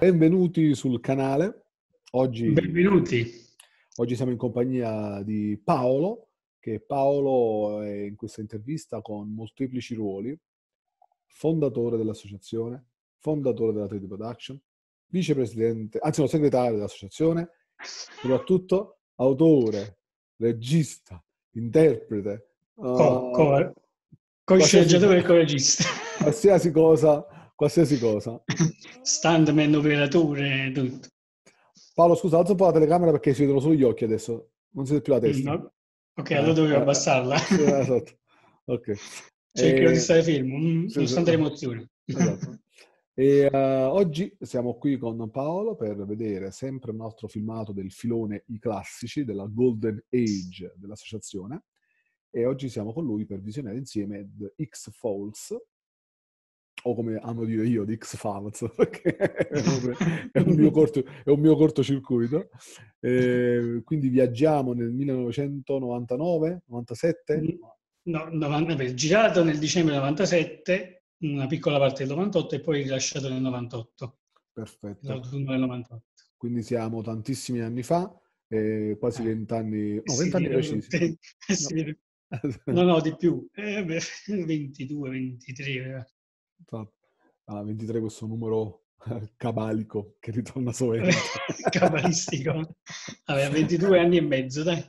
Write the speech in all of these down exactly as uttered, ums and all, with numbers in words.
Benvenuti sul canale. Oggi, Benvenuti. oggi siamo in compagnia di Paolo, che Paolo è in questa intervista con molteplici ruoli: fondatore dell'associazione, fondatore della tre D Production, vicepresidente, anzi no, segretario dell'associazione, soprattutto autore, regista, interprete, Co, uh, co, qualsiasi, co-sceneggiatore e co-regista. qualsiasi cosa, qualsiasi cosa. Stuntman, operatore, tutto. Paolo, scusa, alza un po' la telecamera perché si vedono solo gli occhi adesso, non si vede più la testa. No? Ok, Eh, allora dovevo eh, abbassarla. eh, sì, esatto. Ok. Cercherò di E, stare fermo, mm, sì, sì, nonostante l'emozione. esatto. E uh, oggi siamo qui con Paolo per vedere sempre un altro filmato del filone I Classici, della Golden Age dell'associazione, e oggi siamo con lui per visionare insieme The X-Files, o come amo dire io, di X-Files, perché è un, è un mio corto, è un mio cortocircuito. E quindi viaggiamo nel millenovecentonovantanove, novantasette? No, novanta, girato nel dicembre novantasette, una piccola parte del novantotto e poi rilasciato nel novantotto, Perfetto. l'autunno del novantotto. Quindi siamo tantissimi anni fa, eh, quasi Eh, vent'anni, no, si vent'anni vedono precisi. tutte, No. si vede. No, no, di più. Eh, beh, ventidue, ventitré. Ah, ventitré, questo numero cabalico che ritorna sovente. Cabalistico. Vabbè, ventidue anni e mezzo, dai.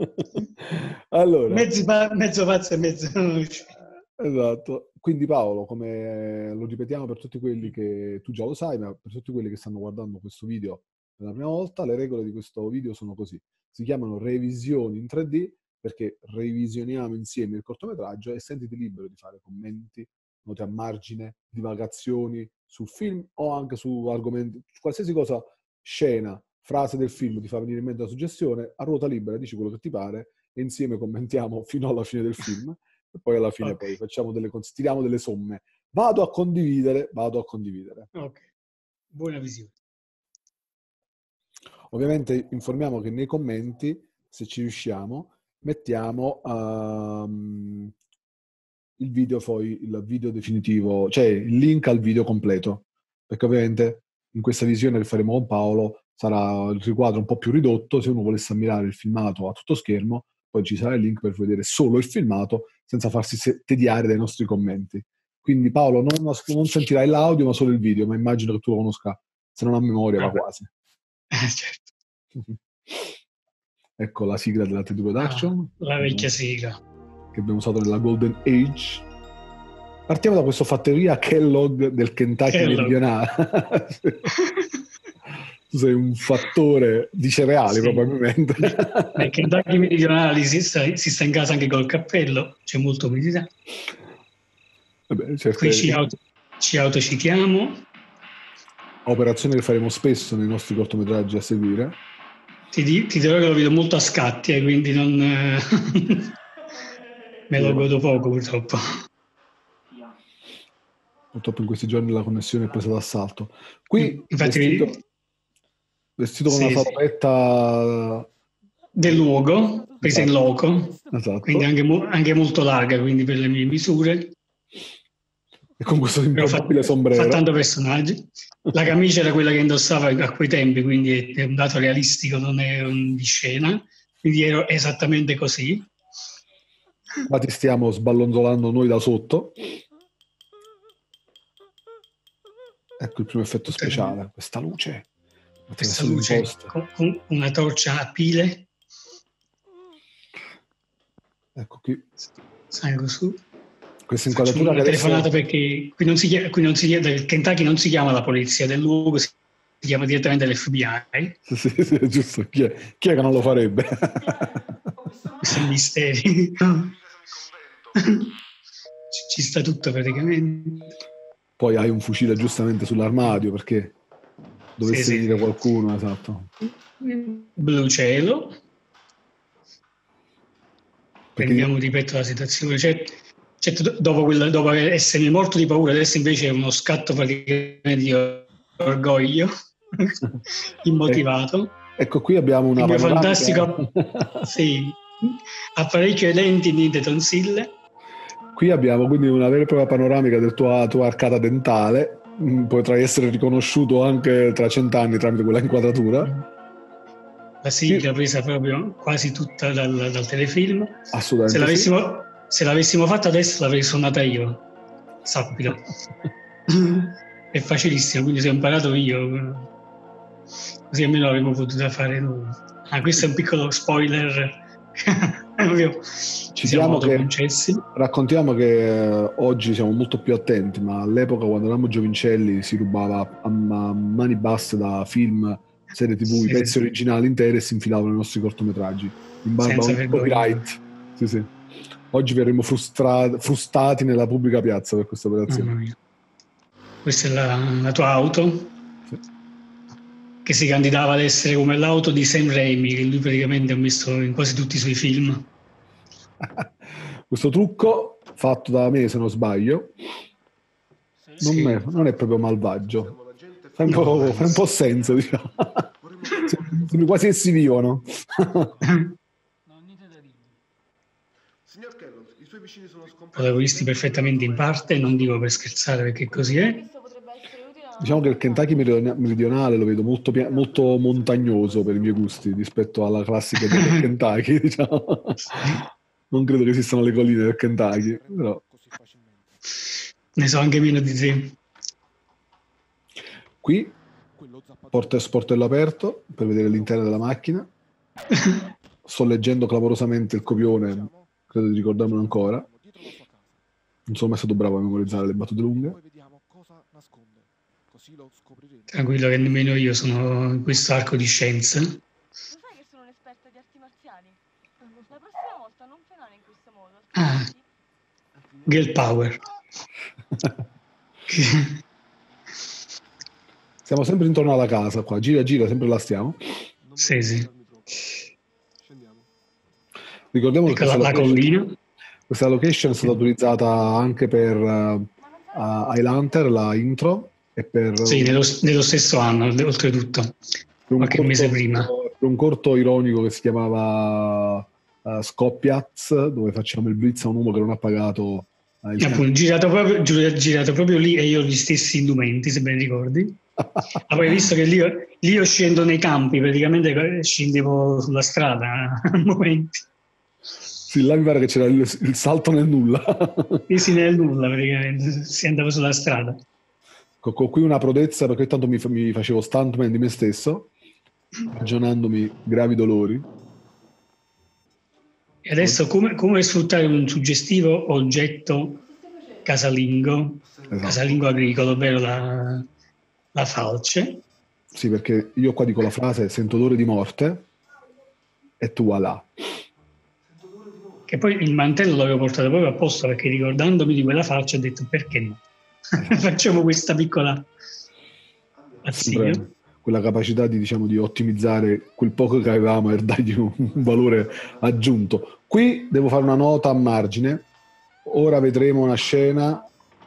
Allora, Mezzo, pa- mezzo pazzo e mezzo... esatto. Quindi Paolo, come lo ripetiamo per tutti quelli che tu già lo sai, ma per tutti quelli che stanno guardando questo video per la prima volta, le regole di questo video sono così. Si chiamano revisioni in tre D perché revisioniamo insieme il cortometraggio e sentiti libero di fare commenti, note a margine, divagazioni sul film o anche su argomenti, qualsiasi cosa, scena, frase del film ti fa venire in mente la suggestione, a ruota libera dici quello che ti pare e insieme commentiamo fino alla fine del film e poi alla fine Okay. poi facciamo delle, tiriamo delle somme. Vado a condividere, vado a condividere. Ok, buona visione. Ovviamente informiamo che nei commenti, se ci riusciamo, mettiamo um, il video poi, il video definitivo, cioè il link al video completo, perché ovviamente in questa visione che faremo con Paolo sarà il riquadro un po' più ridotto. Se uno volesse ammirare il filmato a tutto schermo, poi ci sarà il link per vedere solo il filmato senza farsi tediare dai nostri commenti. Quindi Paolo non, non sentirai l'audio ma solo il video, ma immagino che tu lo conosca, se non a memoria, ma quasi. Eh, certo. Ecco la sigla della tre D Production. Ah, la vecchia sigla. Che abbiamo usato nella Golden Age. Partiamo da questa fattoria Kellogg del Kentucky Kellogg. meridionale. Tu sei un fattore di cereali, sì, probabilmente. Nel Kentucky meridionale si sta, si sta in casa anche col cappello, c'è molto umidità. Vabbè, certe... Qui ci, auto, ci autocitiamo. Operazione che faremo spesso nei nostri cortometraggi a seguire. Ti, ti dirò che lo vedo molto a scatti, eh, quindi non... me lo godo poco purtroppo. Purtroppo in questi giorni la connessione è presa d'assalto. Qui infatti vestito, vestito con sì, una salopetta del luogo, presa in loco, esatto. Quindi anche, anche molto larga, quindi per le mie misure. E con questo improbabile fa, sombrero. Fa tanto personaggi. La camicia era quella che indossava a quei tempi, quindi è un dato realistico, non è un di scena. Quindi ero esattamente così. Ma ti stiamo sballonzolando noi da sotto. Ecco il primo effetto speciale, questa luce. Questa luce con, con una torcia a pile. Ecco qui. Salgo su. Questa inquadratura una che telefonata adesso... perché qui non si chiama, qui non si chiama, del Kentucky non si chiama la polizia del luogo, si chiama direttamente l'F B I. Sì, sì, sì, è giusto. Chi è, chi è che non lo farebbe? Questo è un mistero. Ci sta tutto praticamente. Poi hai un fucile giustamente sull'armadio perché dovesse sì, venire sì, qualcuno, sì. Esatto. Blu cielo. Perché... Prendiamo, ripeto, la situazione. Cioè, certo, dopo, quella, dopo essere morto di paura, adesso invece è uno scatto praticamente di orgoglio immotivato. Ecco, qui abbiamo una il mio panoramica. Fantastico, sì, apparecchio ai denti di tonsille. Qui abbiamo quindi una vera e propria panoramica del tuo, tua arcata dentale. potrai essere riconosciuto anche tra cent'anni tramite quella inquadratura. La sigla presa proprio quasi tutta dal, dal telefilm. Assolutamente se l'avessimo, sì. se l'avessimo fatta adesso l'avrei suonata io, sappilo. È facilissimo, quindi se ho imparato io, così almeno l'avremmo potuta fare noi. Ah, questo è un piccolo spoiler. Ci siamo Citiamo che, autoconcessi. raccontiamo che eh, oggi siamo molto più attenti, ma all'epoca quando eravamo giovincelli si rubava a, a mani basse da film, serie tv, i Sì, pezzi sì. originali interi e si infilavano nei nostri cortometraggi in barba a Senza un vergogna. copyright. Sì, sì. Oggi verremo frustra- frustati nella pubblica piazza per questa operazione. Mamma mia. Questa è la, la tua auto? Sì. Che si candidava ad essere come l'auto di Sam Raimi, che lui praticamente ha messo in quasi tutti i suoi film. Questo trucco, fatto da me se non sbaglio, non, Sì. è, non è proprio malvagio. Fa un, No, po', fa un po' senso, diciamo. Sembra quasi essi vivono. Signor Kellogg, i suoi vicini sono scomparsi. L'avevo visti perfettamente in parte, non dico per scherzare perché così è. Diciamo che il Kentucky meridionale lo vedo molto, pia- molto montagnoso per i miei gusti rispetto alla classica del Kentucky, diciamo. Non credo che esistano le colline del Kentucky, però. Ne so anche meno di te. Qui porto sportello aperto per vedere l'interno della macchina. Sto leggendo clamorosamente il copione, credo di ricordarmelo ancora. Non sono mai stato bravo a memorizzare le battute lunghe. Tranquillo che nemmeno io sono in questo arco di scienza. Lo sai che sono un'esperta di arti marziali? La prossima volta non frenare in questo modo. Ah, girl power. Siamo sempre intorno alla casa qua, gira gira, sempre là stiamo. Sì, sì. Ricordiamo ecco che la, questa, la location, collina. questa location è stata utilizzata anche per uh, Highlander, la intro, e per, Sì, nello, nello stesso anno, oltretutto, per, un qualche corto, mese prima. per un corto ironico che si chiamava uh, Scoppiaz, dove facciamo il blitz a un uomo che non ha pagato uh, il Appunto, girato proprio, girato proprio lì e io ho gli stessi indumenti, se ben ricordi. Ma poi visto che lì, lì io scendo nei campi, praticamente scendevo sulla strada a momenti. Sì, là mi pare che c'era il, il salto nel nulla. Sì, sì, nel nulla praticamente, si andava sulla strada. Con, con qui una prodezza, perché tanto mi, mi facevo stuntman di me stesso, ragionandomi gravi dolori. E adesso come, come sfruttare un suggestivo oggetto casalingo, Esatto. casalingo agricolo, ovvero la, la falce. Sì, perché io qua dico la frase sento odore di morte e tu voilà. Che poi il mantello l'avevo portato proprio apposta perché ricordandomi di quella falce ho detto perché no? Facciamo questa piccola azione. Quella capacità di, diciamo, di ottimizzare quel poco che avevamo e dargli un, un valore aggiunto. Qui devo fare una nota a margine. Ora vedremo una scena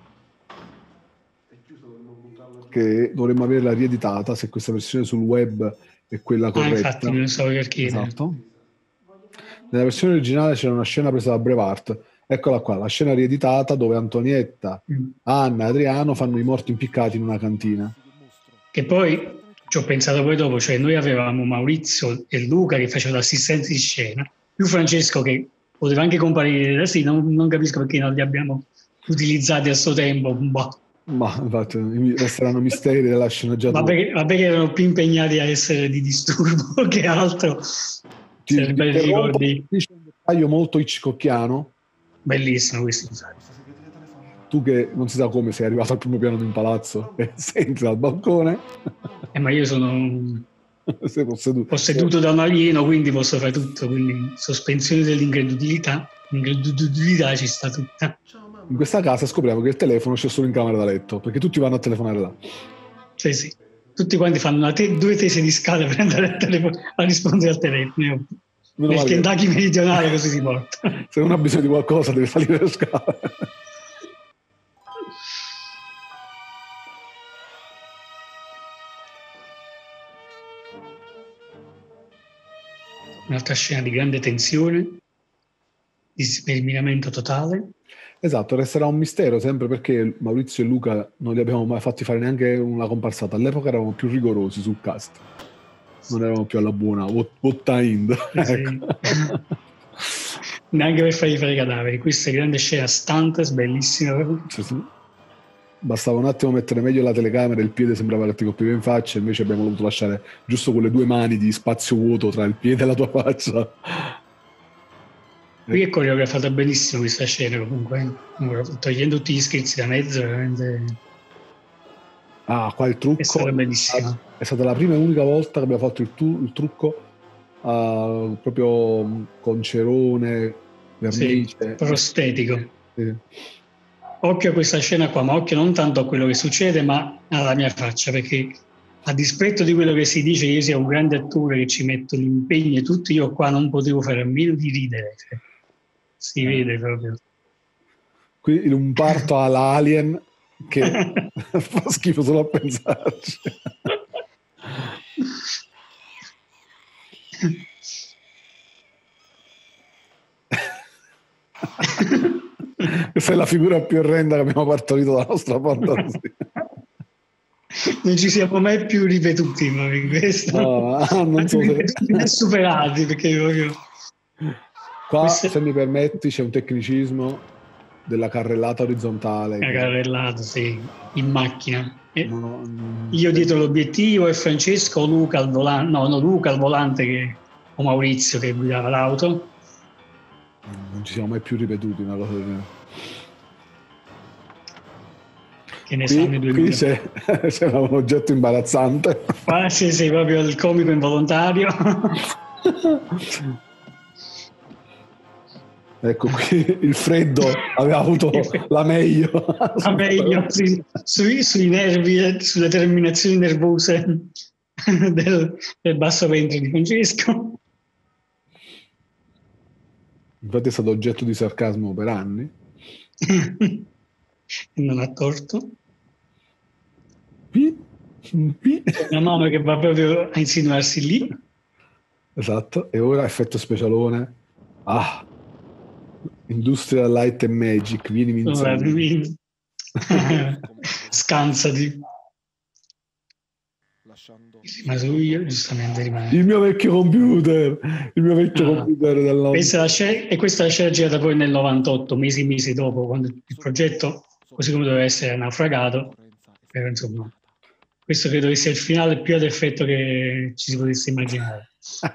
che dovremmo averla rieditata, se questa versione sul web è quella corretta. Ah, infatti, me lo stavo per chiedere. Esatto. Nella versione originale c'era una scena presa da Brevart. Eccola qua, la scena rieditata dove Antonietta, mm. Anna e Adriano fanno i morti impiccati in una cantina. Che poi ci ho pensato poi dopo, cioè noi avevamo Maurizio e Luca che facevano l'assistenza di scena, più Francesco che poteva anche comparire da sì, non, non capisco perché non li abbiamo utilizzati a suo tempo. Bah. Ma infatti resteranno misteri della sceneggiatura. Ma perché, ma perché erano più impegnati a essere di disturbo che altro. Ti, ti ricordi? Dice un dettaglio molto hitchcockiano. Bellissimo questo. Tu che non si sa come sei arrivato al primo piano di un palazzo e senti dal balcone. Eh, ma io sono sei posseduto. posseduto da un alieno, quindi posso fare tutto. Quindi sospensione dell'incredulità, l'incredulità ci sta tutta. In questa casa scopriamo che il telefono c'è solo in camera da letto, perché tutti vanno a telefonare là. Sì, sì. Tutti quanti fanno una te- due tese di scale per andare a, telefo- a rispondere al telefono. Meno Nel Kentucky che... meridionale così si porta. Se uno ha bisogno di qualcosa deve salire le scale. Un'altra scena di grande tensione, di smerminamento totale. Esatto, resterà un mistero sempre perché Maurizio e Luca non li abbiamo mai fatti fare neanche una comparsata. All'epoca eravamo più rigorosi sul cast, non eravamo più alla buona Wottahind. Sì, sì. Neanche per fargli fare i cadaveri. Questa è grande scena stunt, bellissima. Sì, sì. Bastava un attimo mettere meglio la telecamera, il piede sembrava che ti colpiva in faccia, invece abbiamo dovuto lasciare giusto quelle due mani di spazio vuoto tra il piede e la tua faccia. Qui è coreografata benissimo questa scena comunque, togliendo tutti gli scherzi da mezzo, veramente. Ah, qua il trucco è stata bellissima. È stata la prima e unica volta che abbiamo fatto il, tu- il trucco uh, proprio con cerone, vernice. Sì, prostetico. Sì. Occhio a questa scena qua, ma occhio non tanto a quello che succede, ma alla mia faccia, perché a dispetto di quello che si dice che io sia un grande attore che ci metto l'impegno e tutto, io qua non potevo fare a meno di ridere. Cioè, si vede proprio. Qui in un parto alla Alien che fa schifo solo a pensarci. Questa è la figura più orrenda che abbiamo partorito dalla nostra fantasia. Non ci siamo mai più ripetuti ma in questo. No, non so se... né superati, perché proprio... Qua, Queste... se mi permetti, c'è un tecnicismo della carrellata orizzontale. La che... carrellata, sì, in macchina. E no, no, non... Io dietro l'obiettivo e Francesco, Luca al volante, no, no, Luca al volante che... o Maurizio che guidava l'auto. Non ci siamo mai più ripetuti una cosa del genere. Che ne qui, sanno i due qui c'è, c'è un oggetto imbarazzante. Qua sì, sei proprio il comico involontario. Ecco qui il freddo aveva avuto la meglio. La meglio, sì, sui, sui nervi, sulle terminazioni nervose del, del basso ventre di Francesco. Infatti è stato oggetto di sarcasmo per anni. E non ha torto. P? P? C'è una mano che va proprio a insinuarsi lì. Esatto, e ora effetto specialone. Ah, Industrial Light and Magic, vieni in scansati. Lasciando... Ma su io giustamente rimane. Il mio vecchio computer, il mio vecchio ah, computer del questa scena, e questa è la scena girata poi nel novantotto, mesi mesi dopo, quando il progetto, così come doveva essere, naufragato. Però insomma, questo credo che sia il finale più ad effetto che ci si potesse immaginare.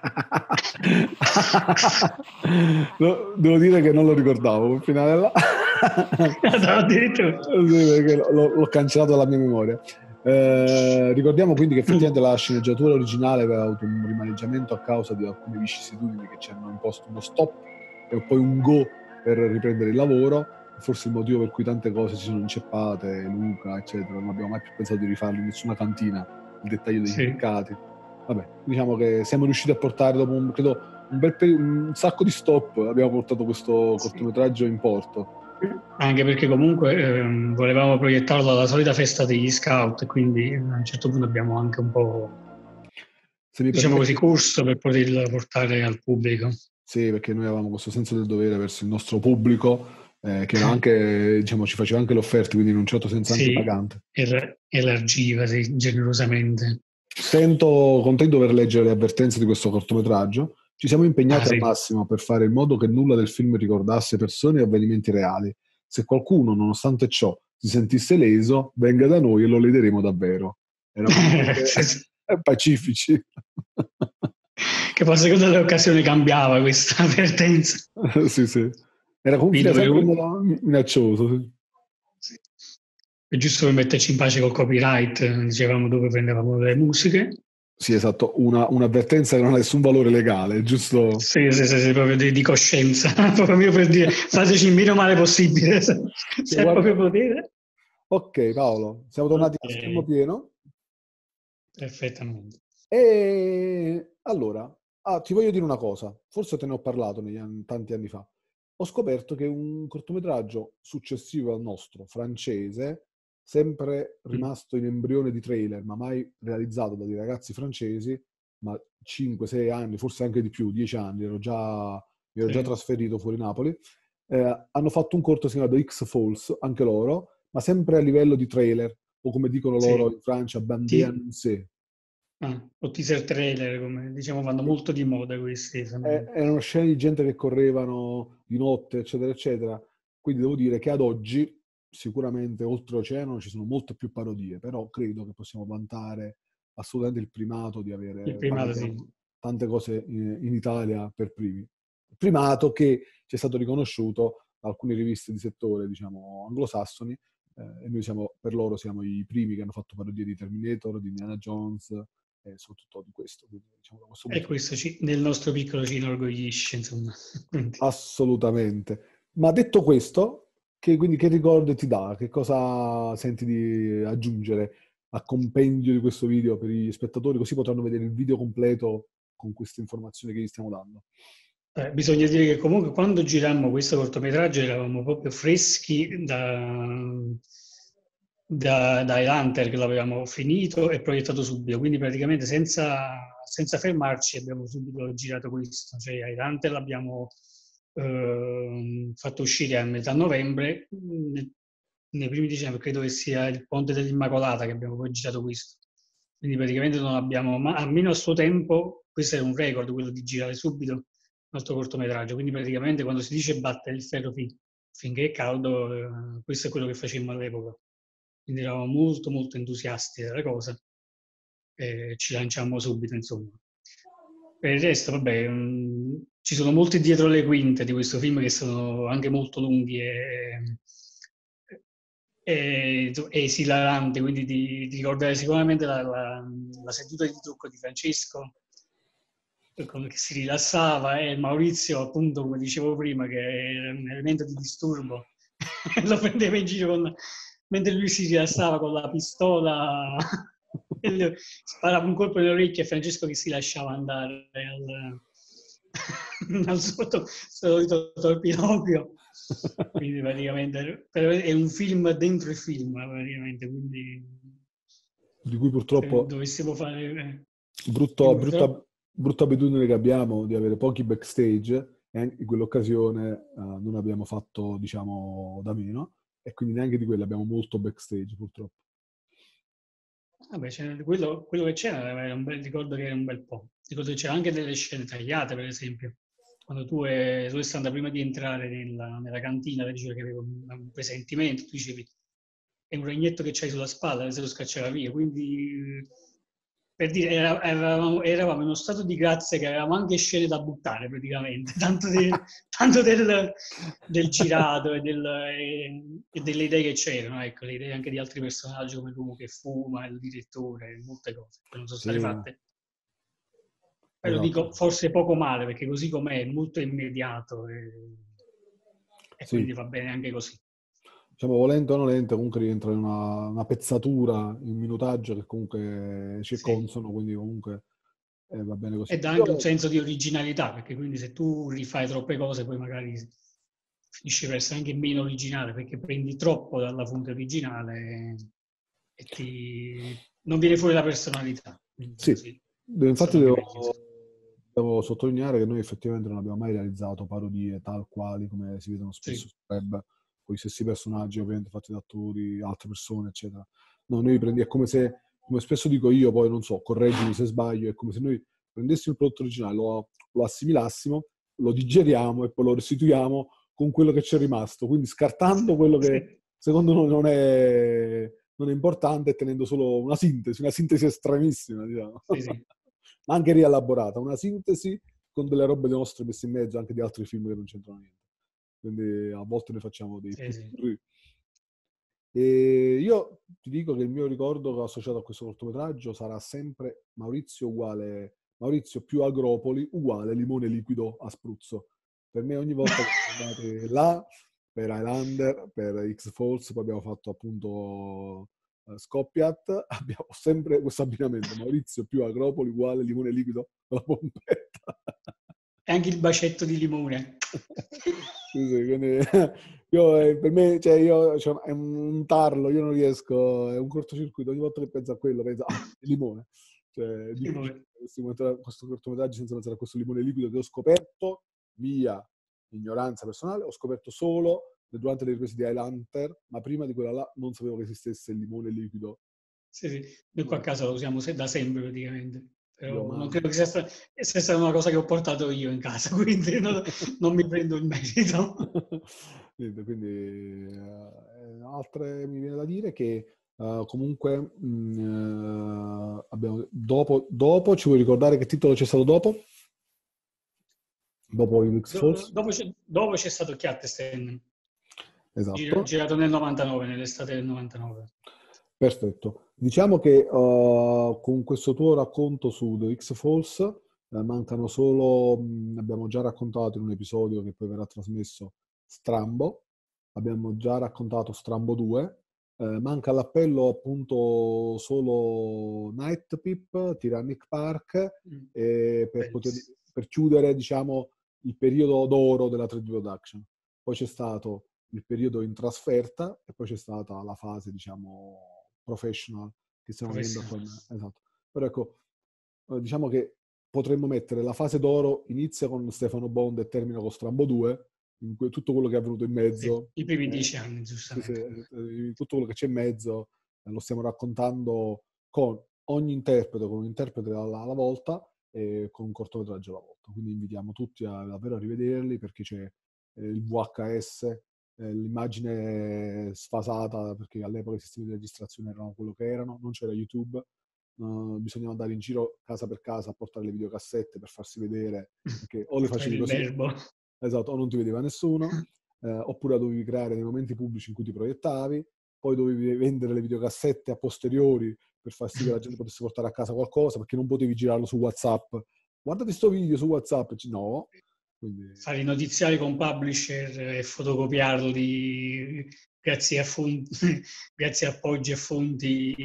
No, devo dire che non lo ricordavo il finale là. No, addirittura. Sì, perché l'ho, l'ho cancellato dalla mia memoria. Eh, ricordiamo quindi che effettivamente la sceneggiatura originale aveva avuto un rimaneggiamento a causa di alcune vicissitudini che ci hanno imposto uno stop e poi un go per riprendere il lavoro. Forse il motivo per cui tante cose si sono inceppate, Luca eccetera, non abbiamo mai più pensato di rifarli in nessuna cantina, il dettaglio dei sì. peccati. Vabbè, diciamo che siamo riusciti a portare dopo un, credo, un, bel peri- un sacco di stop, abbiamo portato questo sì. cortometraggio in porto. Anche perché comunque ehm, volevamo proiettarlo alla solita festa degli scout, quindi a un certo punto abbiamo anche un po' Se mi diciamo permetti... così corso per poterlo portare al pubblico. Sì, perché noi avevamo questo senso del dovere verso il nostro pubblico eh, che era anche, diciamo, ci faceva anche le offerte, quindi in un certo senso sì, anche pagante. Elargiva, sì, generosamente. Sento contento per leggere le avvertenze di questo cortometraggio. Ci siamo impegnati ah, al sì. massimo per fare in modo che nulla del film ricordasse persone e avvenimenti reali. Se qualcuno, nonostante ciò, si sentisse leso, venga da noi e lo lederemo davvero. Eravamo pacifici. Che poi a seconda delle occasioni cambiava questa avvertenza. Sì, sì. Era comunque sempre un modo minaccioso. Sì. Sì. E giusto per metterci in pace col copyright, dicevamo dove prendevamo le musiche. Sì, esatto, una, un'avvertenza che non ha nessun valore legale, giusto? Sì, sì, sì, sì, proprio di, di coscienza, proprio mio per dire, fateci il meno male possibile, se, se è proprio potere. Ok, Paolo, siamo tornati okay. a schermo pieno. Perfettamente. E allora, ah, ti voglio dire una cosa, forse te ne ho parlato negli anni, tanti anni fa. Ho scoperto che un cortometraggio successivo al nostro, francese, sempre rimasto in embrione di trailer, ma mai realizzato da dei ragazzi francesi, ma cinque sei anni, forse anche di più, dieci anni, ero già, mi ero sì. già trasferito fuori Napoli, Eh, hanno fatto un corto si chiama The X-Falls, anche loro, ma sempre a livello di trailer, o come dicono loro Sì. in Francia, bande Ti- annunce. ah, o teaser trailer, come diciamo, vanno molto di moda questi. Eh, sono- erano scene di gente che correvano di notte, eccetera, eccetera. Quindi devo dire che ad oggi sicuramente oltreoceano ci sono molte più parodie, però credo che possiamo vantare assolutamente il primato di Il avere primato, tante, sì. tante cose in, in Italia per primi. Primato che ci è stato riconosciuto da alcune riviste di settore, diciamo, anglosassoni, eh, e noi siamo, per loro siamo i primi che hanno fatto parodie di Terminator, di Indiana Jones, e soprattutto di questo. Quindi, diciamo, da questo E punto di questo ci- nel nostro piccolo ci inorgoglisce, insomma. Quindi, assolutamente. Ma detto questo, che, quindi che ricordo ti dà? Che cosa senti di aggiungere a compendio di questo video per gli spettatori? Così potranno vedere il video completo con queste informazioni che gli stiamo dando. eh, bisogna dire che comunque quando girammo questo cortometraggio eravamo proprio freschi da, da, da Hunter, che l'avevamo finito e proiettato subito, quindi praticamente senza, senza fermarci abbiamo subito girato questo. Cioè, Hunter l'abbiamo eh, fatto uscire a metà novembre, ne- nei primi dicembre credo che sia il Ponte dell'Immacolata che abbiamo poi girato questo. Quindi praticamente non abbiamo, ma almeno a suo tempo, questo è un record, quello di girare subito il nostro cortometraggio. Quindi praticamente quando si dice battere il ferro fin- finché è caldo, eh, questo è quello che facemmo all'epoca. Quindi eravamo molto molto entusiasti della cosa e ci lanciammo subito, insomma. Per il resto, vabbè, mh, ci sono molti dietro le quinte di questo film che sono anche molto lunghi e, e, e esilaranti, quindi ti, ti ricorderai sicuramente la, la, la seduta di trucco di Francesco, con- che si rilassava, e Maurizio, appunto, come dicevo prima, che era un elemento di disturbo, lo prendeva in giro con- mentre lui si rilassava con la pistola e le- sparava un colpo nell'orecchio, e Francesco che si lasciava andare al, al solito, solito torpiloquio. Quindi praticamente però è un film dentro il film, praticamente, quindi Di cui se purtroppo dovessimo fare... eh, brutto, dimmi brutta, purtroppo. brutta abitudine che abbiamo di avere pochi backstage e anche in quell'occasione eh, non abbiamo fatto, diciamo, da meno e quindi neanche di quello abbiamo molto backstage purtroppo. Vabbè, c'era- quello, quello che c'era era un bel, ricordo che era un bel po'. Ricordo che c'era anche delle scene tagliate, per esempio. Quando tu e tu, Sandra, prima di entrare nella, nella cantina, ti diceva che avevo un, un presentimento, tu dicevi è un ragnetto che c'hai sulla spalla, se lo scacciava via. Quindi, per dire, era- eravamo, eravamo in uno stato di grazia che avevamo anche scene da buttare, praticamente. Tanto, di- tanto del, del girato e, del- e- e delle idee che c'erano, ecco, le idee anche di altri personaggi come l'uomo che fuma, il direttore, molte cose che non sono state Sì, fatte. Poi lo dico esatto. forse poco male, perché così com'è, è molto immediato e, e Sì, quindi va bene anche così. diciamo volente o nolente comunque rientra in una, una pezzatura, in un minutaggio che comunque ci è Sì. consono, quindi comunque eh, va bene E così. dà anche un Io, senso di originalità, perché quindi se tu rifai troppe cose, poi magari finisce per essere anche meno originale, perché prendi troppo dalla fonte originale e ti... non viene fuori la personalità. Quindi sì, così infatti sono anche devo, meglio, insomma. devo sottolineare che noi effettivamente non abbiamo mai realizzato parodie tal quali come si vedono spesso Sì, sul web, con i stessi personaggi ovviamente fatti da attori, altre persone, eccetera. No, noi prendi, è come se, come spesso dico io, poi non so, correggimi se sbaglio, è come se noi prendessimo il prodotto originale, lo, lo assimilassimo, lo digeriamo e poi lo restituiamo con quello che ci è rimasto, quindi scartando quello che sì, secondo noi non è, non è importante e tenendo solo una sintesi, una sintesi estremissima, diciamo, sì, sì. ma anche rielaborata, una sintesi con delle robe delle nostre messe in mezzo, anche di altri film che non c'entrano niente. Quindi a volte noi facciamo dei Sì, sì. putri. E io ti dico che il mio ricordo associato a questo cortometraggio sarà sempre Maurizio uguale Maurizio più Agropoli uguale limone liquido a spruzzo. Per me ogni volta che siamo andati là per Highlander, per X-Force, poi abbiamo fatto appunto eh, Scoppiat, abbiamo sempre questo abbinamento, Maurizio più Agropoli uguale limone liquido alla pompetta. E anche il bacetto di limone. Sì, sì, quindi io, eh, per me cioè, io, cioè, è un tarlo, io non riesco, è un cortocircuito, ogni volta che penso a quello penso, ah, il limone. Cioè, è difficile Limone. questo, questo cortometraggio senza pensare a questo limone liquido che ho scoperto via ignoranza personale, ho scoperto solo durante le riprese di Highlander, ma prima di quella là non sapevo che esistesse il limone liquido. Sì, sì. Noi qua a casa lo usiamo se- da sempre praticamente, Io, però non ma... credo che sia, sta- sia stata una cosa che ho portato io in casa, quindi non, non mi prendo il merito. Niente, quindi eh, altre mi viene da dire che eh, comunque mh, eh, abbiamo, dopo, dopo ci vuoi ricordare che titolo c'è stato dopo? Dopo il Do- X-Force? Dopo c'è, dopo c'è stato Chiattesten, gira- Esatto. girato nel novantanove, nell'estate del novantanove. Perfetto. Diciamo che uh, con questo tuo racconto su The X-Force eh, mancano solo, mh, abbiamo già raccontato in un episodio che poi verrà trasmesso, Strambo, abbiamo già raccontato Strambo due, eh, manca all'appello appunto solo Night Pip, Tyrannic Park, Mm, eh, per, poter, bellissimo. per chiudere diciamo il periodo d'oro della tre D Production. Poi c'è stato il periodo in trasferta e poi c'è stata la fase diciamo professional che stiamo vivendo Professionale. attualmente. Esatto. Però ecco, eh, diciamo che potremmo mettere la fase d'oro, inizia con Stefano Bond e termina con Strambo due, in cui tutto quello che è avvenuto in Sì, mezzo, i primi eh, dieci anni, sì, sì, giustamente. eh, tutto quello che c'è in mezzo eh, lo stiamo raccontando con ogni interprete, con un interprete alla, alla volta e con un cortometraggio alla volta. Quindi invitiamo tutti a davvero a rivederli perché c'è eh, il V H S, eh, l'immagine sfasata perché all'epoca i sistemi di registrazione erano quello che erano, non c'era YouTube, uh, bisognava andare in giro casa per casa a portare le videocassette per farsi vedere, perché o le Portare facevi il così, verbo. esatto, o non ti vedeva nessuno, eh, oppure dovevi creare dei momenti pubblici in cui ti proiettavi, poi dovevi vendere le videocassette a posteriori per far sì che la gente potesse portare a casa qualcosa, perché non potevi girarlo su WhatsApp. Guardate sto video su WhatsApp, no. Quindi... Fare i notiziari con publisher e fotocopiarli grazie a, fonti, grazie a appoggi e fonti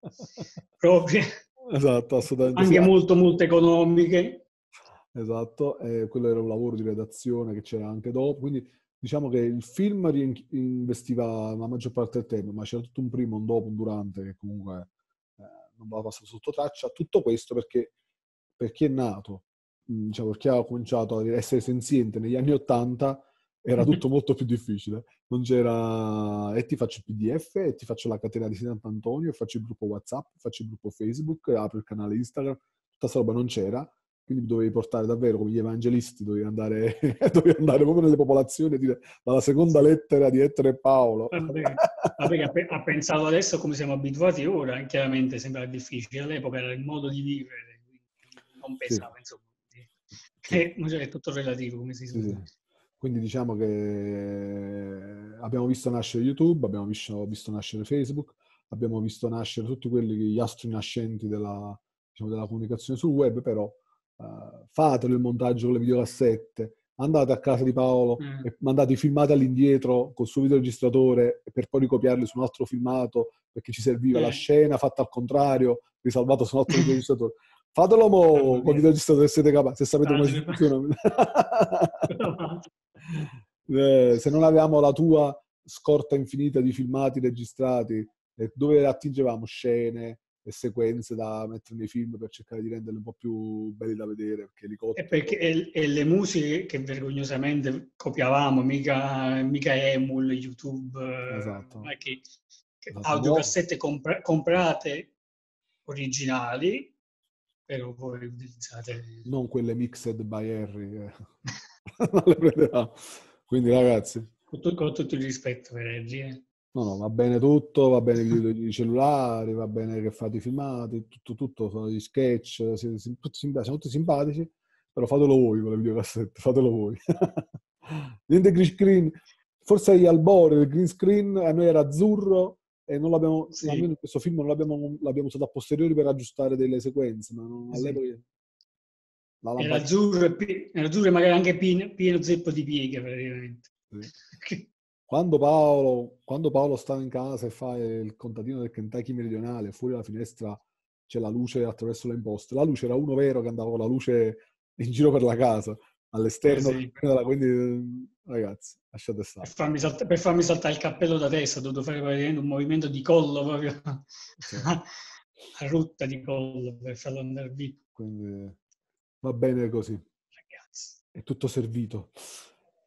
proprie, Esatto, assolutamente sì. anche molto molto economiche. Esatto, e quello era un lavoro di redazione che c'era anche dopo, quindi diciamo che il film rien- investiva la maggior parte del tempo, ma c'era tutto un prima, un dopo, un durante che comunque eh, non va passato sotto traccia. Tutto questo perché per chi è nato, mh, diciamo, per chi ha cominciato ad essere senziente negli anni Ottanta, era tutto molto più difficile. Non c'era e ti faccio il P D F, e ti faccio la catena di Sant'Antonio, e faccio il gruppo WhatsApp, faccio il gruppo Facebook, apro il canale Instagram, tutta questa roba non c'era. Quindi dovevi portare davvero come gli evangelisti, dovevi andare, dovevi andare proprio nelle popolazioni e dire dalla seconda Sì. lettera di Ettore e Paolo. Vabbè, vabbè che ha, pe- ha pensato adesso come siamo abituati ora, chiaramente sembra difficile, all'epoca era il modo di vivere, quindi non Sì, pesava, insomma. sì, E, cioè, è tutto relativo, come si sì, suol sì. dire. Quindi diciamo che abbiamo visto nascere YouTube, abbiamo visto, visto nascere Facebook, abbiamo visto nascere tutti quelli, gli astri nascenti della, diciamo, della comunicazione sul web, però eh, fatelo il montaggio con le videocassette, andate a casa di Paolo Eh, e mandate i filmati all'indietro col suo videoregistratore per poi ricopiarli su un altro filmato perché ci serviva la eh. scena fatta al contrario, risalvato su un altro videoregistratore. Fatelo Mamma mo con il mia. videoregistratore se siete capaci, se sapete come si Padre, funziona. Eh, se non avevamo la tua scorta infinita di filmati registrati, eh, dove attingevamo scene e sequenze da mettere nei film per cercare di renderli un po' più belli da vedere, perché E, elicotteri... perché, e, e le musiche che vergognosamente copiavamo, mica, mica Emul, YouTube, eh, Esatto, ma che, che esatto. No, audiocassette compra- comprate originali, però poi utilizzate non quelle mixed by Harry, eh. Non le prenderà. Quindi ragazzi, con, tu- con tutto il rispetto per Reggie. Eh. no, no, va bene tutto, va bene i video di cellulari, va bene che fate i filmati, tutto, tutto, sono gli sketch, siete sim- tutti simpatici, siamo tutti simpatici, però fatelo voi con le videocassette, fatelo voi. Niente green screen, forse agli albori del green screen, a noi era azzurro e non l'abbiamo, almeno Sì, in questo film non l'abbiamo, l'abbiamo usato a posteriori per aggiustare delle sequenze, ma non, sì. all'epoca la Era lampadina... azzurro e, pi- era azzurro e magari anche pieno, pieno zeppo di pieghe praticamente. Sì. Quando Paolo, quando Paolo stava in casa e fa il contadino del Kentucky meridionale, fuori dalla finestra c'è la luce attraverso le imposte. La luce era uno vero che andava con la luce in giro per la casa, Eh all'esterno sì. della, quindi ragazzi, lasciate Per stare. farmi, salta- per farmi saltare il cappello da testa ho dovuto fare praticamente un movimento di collo proprio Cioè, a rotta di collo per farlo andare via. quindi va bene così, Ragazzi. è tutto servito.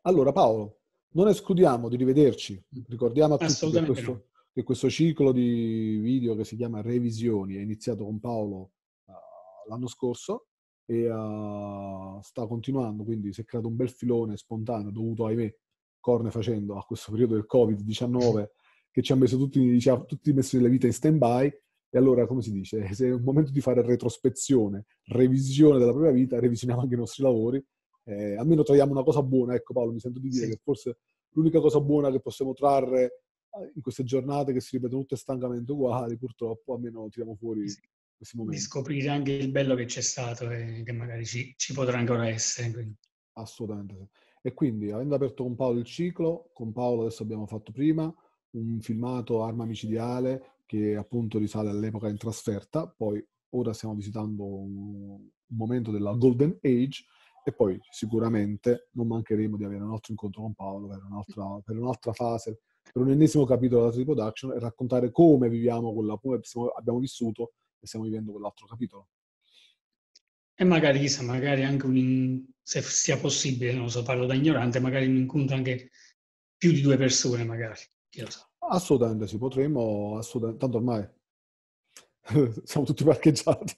Allora Paolo, non escludiamo di rivederci. Ricordiamo a tutti che Assolutamente questo, no. che questo ciclo di video che si chiama Revisioni è iniziato con Paolo uh, l'anno scorso e uh, sta continuando, quindi si è creato un bel filone spontaneo dovuto, ahimè, corne facendo a questo periodo del covid diciannove che ci ha messo tutti, diciamo, tutti messi le vite in stand-by. E allora, come si dice, se è un momento di fare retrospezione, revisione della propria vita, revisioniamo anche i nostri lavori. Eh, almeno troviamo una cosa buona. Ecco Paolo, mi sento di dire Sì. che forse l'unica cosa buona che possiamo trarre in queste giornate che si ripetono tutte stancamente uguali, purtroppo, almeno tiriamo fuori Sì. questi Di momenti. scoprire anche il bello che c'è stato e che magari ci, ci potrà ancora essere. Quindi. Assolutamente sì. E quindi, avendo aperto con Paolo il ciclo, con Paolo adesso abbiamo fatto prima un filmato Arma micidiale che appunto risale all'epoca in trasferta, poi ora stiamo visitando un, un momento della Golden Age e poi sicuramente non mancheremo di avere un altro incontro con Paolo per un'altra, per un'altra fase, per un ennesimo capitolo della Triproduction e raccontare come viviamo quella, come abbiamo vissuto e stiamo vivendo quell'altro capitolo. E magari, chissà, magari anche un, se sia possibile, non lo so, parlo da ignorante, magari un incontro anche più di due persone, magari, chi lo sa. Assolutamente sì, potremmo, assolutamente, tanto ormai siamo tutti parcheggiati.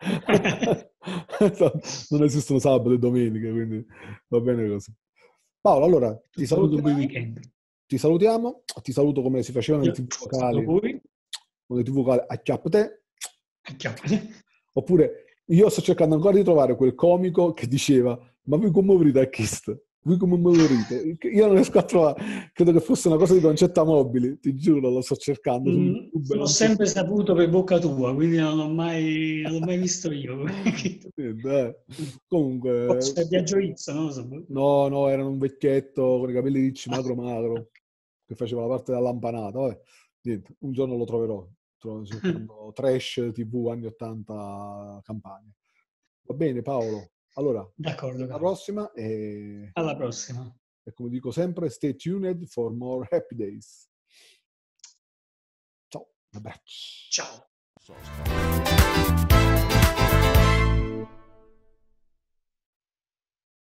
Non esistono sabato e domeniche, quindi va bene così. Paolo, allora ti Tutto un salutiamo, weekend. ti salutiamo, ti saluto come si faceva nelle Io tivù saluto locali, voi. con le tivù locali a chiappe te, Chiappate. oppure io sto cercando ancora di trovare quel comico che diceva ma voi come morite a Chist? Voi come morite? Io non riesco a trovare, credo che fosse una cosa di Concetta Mobili, ti giuro, lo sto cercando su Mm, YouTube. l'ho Non so. sempre saputo per bocca tua, quindi non l'ho mai, non l'ho mai visto io. Niente, eh. Comunque, Forse è Viaggio Izzo, non lo so. no, no, era un vecchietto con i capelli ricci, magro magro, che faceva la parte della lampanata. Vabbè, niente, un giorno lo troverò, Tro- cercando trash tivù anni ottanta campagna. Va bene Paolo, allora, D'accordo, alla caro. prossima e, Alla prossima. e come dico sempre, stay tuned for more happy days. Ciao, un abbraccio. Ciao. Sosta.